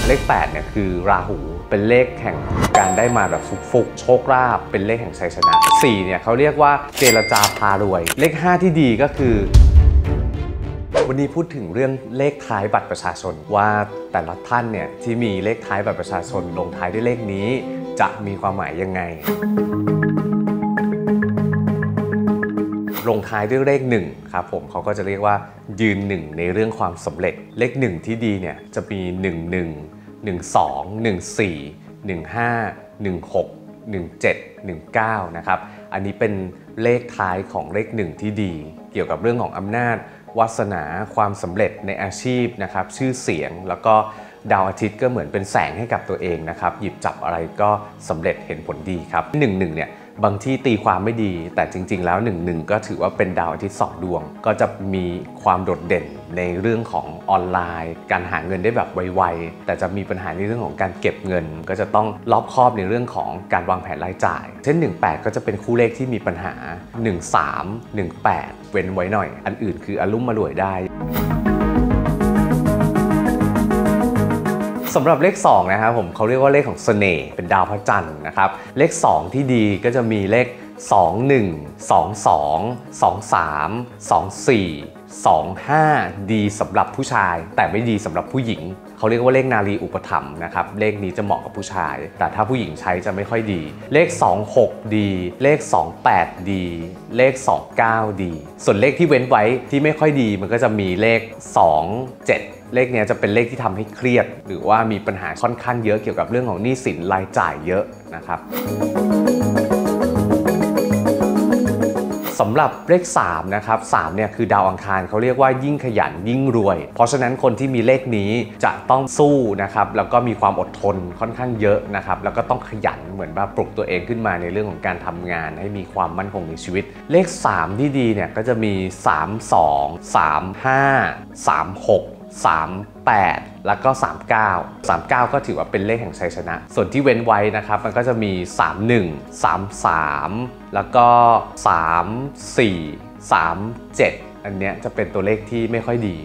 เลข8เนี่ยคือราหูเป็นเลขแห่งการได้มาแบบฟุกๆโชคลาภเป็นเลขแห่งชัยชนะ4เนี่ยเขาเรียกว่าเจรจาพารวยเลข5ที่ดีก็คือวันนี้พูดถึงเรื่องเลขท้ายบัตรประชาชนว่าแต่ละท่านเนี่ยที่มีเลขท้ายบัตรประชาชนลงท้ายด้วยเลขนี้จะมีความหมายยังไงลงท้ายด้วยเลข1ครับผมเขาก็จะเรียกว่ายืน1ในเรื่องความสำเร็จเลข1ที่ดีเนี่ยจะมี11 12 14 15 16 17 19นะครับอันนี้เป็นเลขท้ายของเลข1ที่ดีเกี่ยวกับเรื่องของอำนาจวาสนาความสำเร็จในอาชีพนะครับชื่อเสียงแล้วก็ดาวอาทิตย์ก็เหมือนเป็นแสงให้กับตัวเองนะครับหยิบจับอะไรก็สำเร็จเห็นผลดีครับ11เนี่ยบางที่ตีความไม่ดีแต่จริงๆแล้ว11ก็ถือว่าเป็นดาวอาทิตย์2ดวงก็จะมีความโดดเด่นในเรื่องของออนไลน์การหาเงินได้แบบไวๆแต่จะมีปัญหาในเรื่องของการเก็บเงินก็จะต้องรอบคอบในเรื่องของการวางแผนรายจ่ายเช่น18ก็จะเป็นคู่เลขที่มีปัญหา13 18เว้นไว้หน่อยอันอื่นคืออลุ่มอล่วยได้สำหรับเลข2นะครับผมเขาเรียกว่าเลขของเสน่ห์เป็นดาวพระจันทร์นะครับเลข2ที่ดีก็จะมีเลข21 22 23 24 25ดีสำหรับผู้ชายแต่ไม่ดีสำหรับผู้หญิงเขาเรียกว่าเลขนารีอุปถัมภ์นะครับเลขนี้จะเหมาะกับผู้ชายแต่ถ้าผู้หญิงใช้จะไม่ค่อยดีเลข26ดีเลข28ดีเลข29ดีส่วนเลขที่เว้นไว้ที่ไม่ค่อยดีมันก็จะมีเลข27เลขนี้จะเป็นเลขที่ทำให้เครียดหรือว่ามีปัญหาค่อนข้างเยอะเกี่ยวกับเรื่องของหนี้สินรายจ่ายเยอะนะครับสำหรับเลข3นะครับ3เนี่ยคือดาวอังคารเขาเรียกว่ายิ่งขยันยิ่งรวยเพราะฉะนั้นคนที่มีเลขนี้จะต้องสู้นะครับแล้วก็มีความอดทนค่อนข้างเยอะนะครับแล้วก็ต้องขยันเหมือนว่าปลุกตัวเองขึ้นมาในเรื่องของการทำงานให้มีความมั่นคงในชีวิตเลข3ที่ดีเนี่ยก็จะมี32 35 36 38แล้วก็39ก็ถือว่าเป็นเลขแห่งชัยชนะส่วนที่เว้นไว้นะครับมันก็จะมี31 33แล้วก็34 37อันเนี้ยจะเป็นตัวเลขที่ไม่ค่อยดี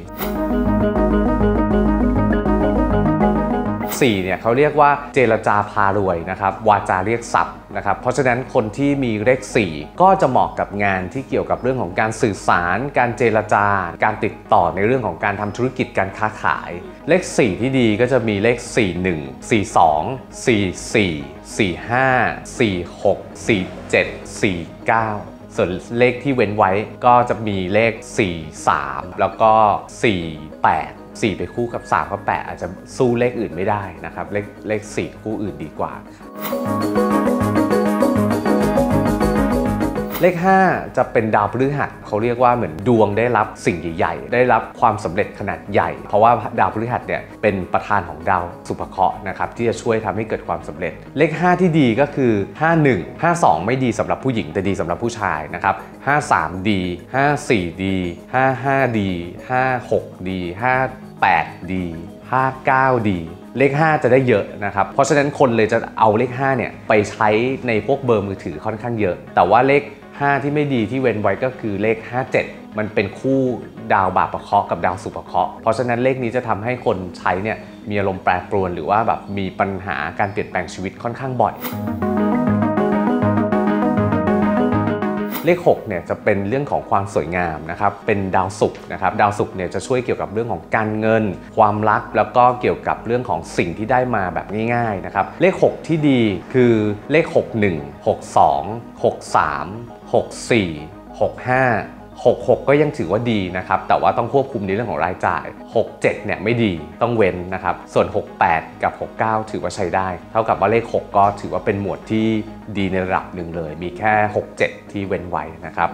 4เนี่ยเขาเรียกว่าเจรจาพารวยนะครับวาจาเรียกทรัพย์นะครับเพราะฉะนั้นคนที่มีเลข4ก็จะเหมาะกับงานที่เกี่ยวกับเรื่องของการสื่อสารการเจรจาการติดต่อในเรื่องของการทำธุรกิจการค้าขายเลข4ที่ดีก็จะมีเลข41 42 44 45 46 47 49ส่วนเลขที่เว้นไว้ก็จะมีเลข43แล้วก็48 4ไปคู่กับ3กับ8อาจจะสู้เลขอื่นไม่ได้นะครับเลข4คู่อื่นดีกว่าเลข5จะเป็นดาวพฤหัสเขาเรียกว่าเหมือนดวงได้รับสิ่งใหญ่ๆได้รับความสำเร็จขนาดใหญ่เพราะว่าดาวพฤหัสเนี่ยเป็นประธานของดาวสุภเคราะห์นะครับที่จะช่วยทำให้เกิดความสำเร็จเลข5ที่ดีก็คือ51 52ไม่ดีสำหรับผู้หญิงแต่ดีสำหรับผู้ชายนะครับ53ดี54ดี55ดี56ดี58ดี59ดีเลข5จะได้เยอะนะครับเพราะฉะนั้นคนเลยจะเอาเลข5เนี่ยไปใช้ในพวกเบอร์มือถือค่อนข้างเยอะแต่ว่าเลข5ที่ไม่ดีที่เว้นไว้ก็คือเลข57มันเป็นคู่ดาวบาปเคราะห์กับดาวสุภเคราะห์เพราะฉะนั้นเลขนี้จะทำให้คนใช้เนี่ยมีอารมณ์แปรปรวนหรือว่าแบบมีปัญหาการเปลี่ยนแปลงชีวิตค่อนข้างบ่อยเลข6เนี่ยจะเป็นเรื่องของความสวยงามนะครับเป็นดาวศุกร์นะครับดาวศุกร์เนี่ยจะช่วยเกี่ยวกับเรื่องของการเงินความรักแล้วก็เกี่ยวกับเรื่องของสิ่งที่ได้มาแบบง่ายๆนะครับเลข6ที่ดีคือเลข61 62 63 64 65 66ก็ยังถือว่าดีนะครับแต่ว่าต้องควบคุมในเรื่องของรายจ่าย67เนี่ยไม่ดีต้องเว้นนะครับส่วน68กับ69ถือว่าใช้ได้เท่ากับว่าเลข6ก็ถือว่าเป็นหมวดที่ดีในระดับหนึ่งเลยมีแค่67ที่เว้นไว้นะครับ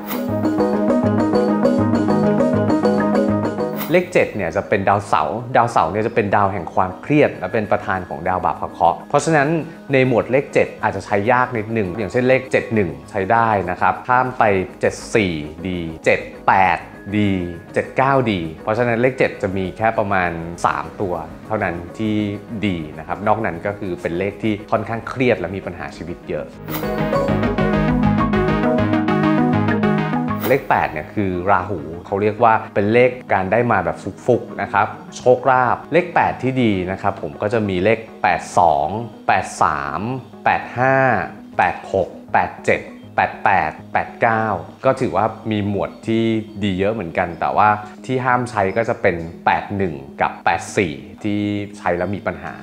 เลข7เนี่ยจะเป็นดาวเสาร์เนี่ยจะเป็นดาวแห่งความเครียดและเป็นประธานของดาวบาปเคราะห์เพราะฉะนั้นในหมวดเลข7อาจจะใช้ยากนิดหนึ่งอย่างเช่นเลข71ใช้ได้นะครับข้ามไป74ดี78ดี79ดีเพราะฉะนั้นเลข7จะมีแค่ประมาณ3ตัวเท่านั้นที่ดีนะครับนอกนั้นก็คือเป็นเลขที่ค่อนข้างเครียดและมีปัญหาชีวิตเยอะเลข8เนี่ยคือราหูเขาเรียกว่าเป็นเลขการได้มาแบบฟุกๆนะครับโชคลาภเลข8ที่ดีนะครับผมก็จะมีเลข82 83 85 86 87 88 89ก็ถือว่ามีหมวดที่ดีเยอะเหมือนกันแต่ว่าที่ห้ามใช้ก็จะเป็น81กับ84ที่ใช้แล้วมีปัญหา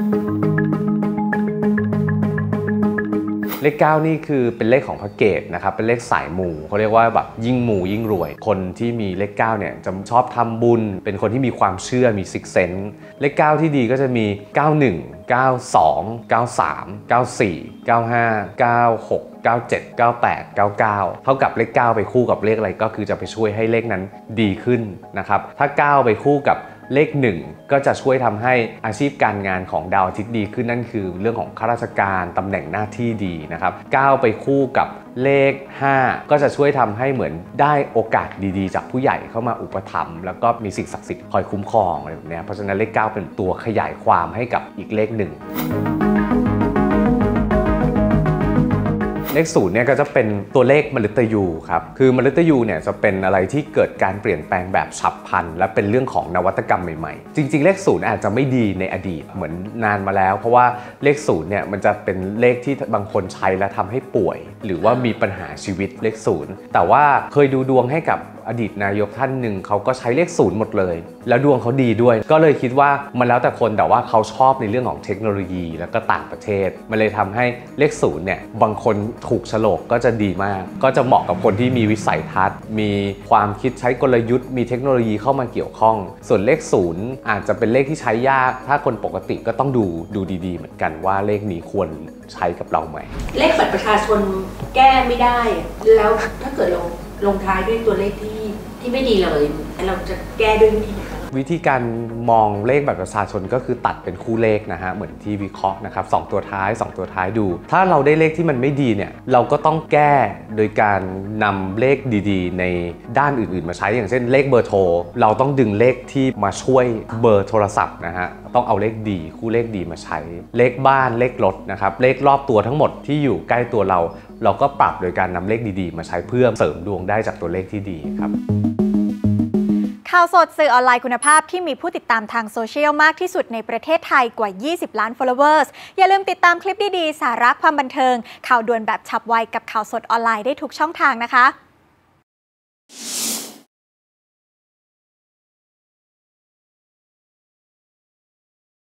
เลข9นี่คือเป็นเลขของพระเกตนะครับเป็นเลขสายมูเขาเรียกว่าแบบยิ่งมูยิ่งรวยคนที่มีเลข9เนี่ยจะชอบทำบุญเป็นคนที่มีความเชื่อมีซิกเซนส์เลข9ที่ดีก็จะมี91 92 93 94 95 96 97 98 99เท่ากับเลข9ไปคู่กับเลขอะไรก็คือจะไปช่วยให้เลขนั้นดีขึ้นนะครับถ้า9ไปคู่กับเลข1ก็จะช่วยทำให้อาชีพการงานของดาวอาทิตย์ดีขึ้นนั่นคือเรื่องของข้าราชการตำแหน่งหน้าที่ดีนะครับ9ไปคู่กับเลข5ก็จะช่วยทำให้เหมือนได้โอกาสดีๆจากผู้ใหญ่เข้ามาอุปถัมภ์แล้วก็มีสิ่งศักดิ์สิทธิ์คอยคุ้มครองอะไรแบบนี้เพราะฉะนั้นเลข9เป็นตัวขยายความให้กับอีกเลข1เลข0เนี่ยก็จะเป็นตัวเลขมฤตยูครับคือมฤตยูเนี่ยจะเป็นอะไรที่เกิดการเปลี่ยนแปลงแบบฉับพลันและเป็นเรื่องของนวัตกรรมใหม่ๆจริงๆเลข0อาจจะไม่ดีในอดีตเหมือนนานมาแล้วเพราะว่าเลข0เนี่ยมันจะเป็นเลขที่บางคนใช้แล้วทำให้ป่วยหรือว่ามีปัญหาชีวิตเลข0แต่ว่าเคยดูดวงให้กับอดีตนายกท่านหนึ่งเขาก็ใช้เลข0หมดเลยแล้วดวงเขาดีด้วยก็เลยคิดว่ามันแล้วแต่คนแต่ว่าเขาชอบในเรื่องของเทคโนโลยีแล้วก็ต่างประเทศมันเลยทำให้เลข0เนี่ยบางคนถูกโฉลกก็จะดีมากก็จะเหมาะกับคนที่มีวิสัยทัศน์มีความคิดใช้กลยุทธ์มีเทคโนโลยีเข้ามาเกี่ยวข้องส่วนเลข0อาจจะเป็นเลขที่ใช้ยากถ้าคนปกติก็ต้องดูดีๆเหมือนกันว่าเลขนี้ควรใช้กับเราไหมเลขบัตรประชาชนแก้ไม่ได้แล้วถ้าเกิดเราลงท้ายด้วยตัวเลขที่ไม่ดีเลยเราจะแก้ด้วยวิธีไหนวิธีการมองเลขบัตรประชาชนก็คือตัดเป็นคู่เลขนะฮะเหมือนที่วิเคราะห์นะครับ2ตัวท้าย2ตัวท้ายดูถ้าเราได้เลขที่มันไม่ดีเนี่ยเราก็ต้องแก้โดยการนำเลขดีๆในด้านอื่นๆมาใช้อย่างเช่นเลขเบอร์โทรเราต้องดึงเลขที่มาช่วยเบอร์โทรศัพท์นะฮะต้องเอาเลขดีคู่เลขดีมาใช้เลขบ้านเลขรถนะครับเลขรอบตัวทั้งหมดที่อยู่ใกล้ตัวเราก็ปรับโดยการนำเลขดีๆมาใช้เพื่อเสริมดวงได้จากตัวเลขที่ดีครับข่าวสดสื่อออนไลน์คุณภาพที่มีผู้ติดตามทางโซเชียลมากที่สุดในประเทศไทยกว่า20ล้าน followers อย่าลืมติดตามคลิปดีๆสาระความบันเทิงข่าวด่วนแบบฉับไวกับข่าวสดออนไลน์ได้ทุกช่องทางนะคะ